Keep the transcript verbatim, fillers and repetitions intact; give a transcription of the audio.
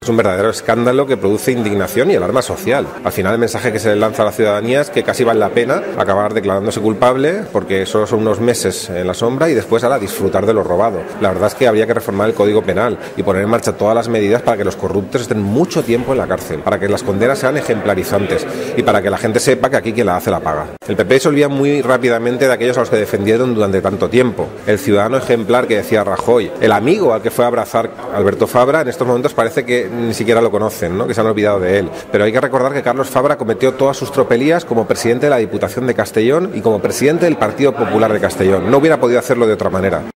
Es un verdadero escándalo que produce indignación y alarma social. Al final el mensaje que se le lanza a la ciudadanía es que casi vale la pena acabar declarándose culpable porque solo son unos meses en la sombra y después ahora disfrutar de lo robado. La verdad es que habría que reformar el Código Penal y poner en marcha todas las medidas para que los corruptos estén mucho tiempo en la cárcel, para que las condenas sean ejemplarizantes y para que la gente sepa que aquí quien la hace la paga. El P P se olvida muy rápidamente de aquellos a los que defendieron durante tanto tiempo. El ciudadano ejemplar que decía Rajoy, el amigo al que fue a abrazar Alberto Fabra, en estos momentos parece que ni siquiera lo conocen, ¿no? Que se han olvidado de él. Pero hay que recordar que Carlos Fabra cometió todas sus tropelías como presidente de la Diputación de Castellón y como presidente del Partido Popular de Castellón. No hubiera podido hacerlo de otra manera.